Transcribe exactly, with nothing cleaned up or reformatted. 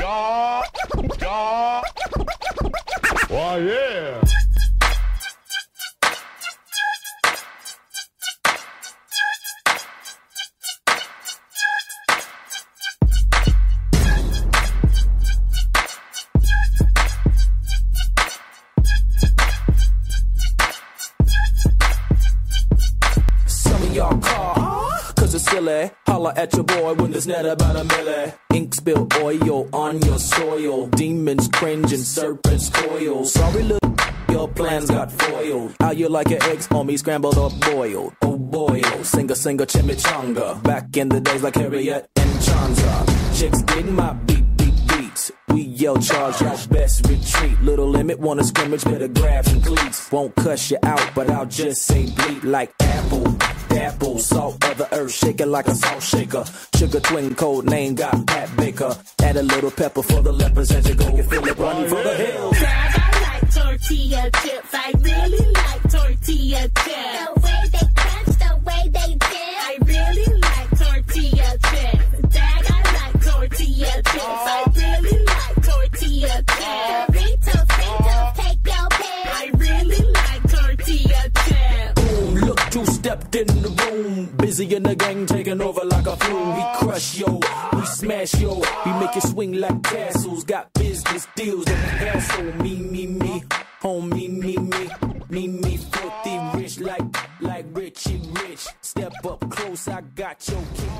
Ja, ja. Oh yeah. Some of y'all call, cause it's silly. Holla at your boy when there's net about a milli. Ink spill oil on your soil. Demons cringe and serpents coil. Sorry little, your plans got foiled. How you like your eggs on me, scrambled or boiled? Oh boy, oh, singer, singer, chimichanga. Back in the days like Harriet and Chanza. Chicks dig my beat, beat, beats. We yell charge like best retreat. Little limit, wanna scrimmage, better grab some cleats. Won't cuss you out, but I'll just say bleep like apple. Apple, salt of the earth, shake it like a salt shaker. Sugar twin code name got Pat Baker. Add a little pepper for the lepers as you go get Philip running for the hills. Dad, I like tortilla chips. I really like tortilla chips. The way they crunch, the way they dip. I really like tortilla chips. Dad, I like tortilla chips. I really like tortilla chips. Doritos, Fritos, take your pick. I really like tortilla chips. Boom, look who stepped in the room. Busy in the gang, taking over like a flume. We crush yo, we smash yo. We make it swing like castles. Got business deals in the household. Me, me, me, home, me, me, me, me, me, filthy rich like like Richie Rich. Step up close, I got your kid.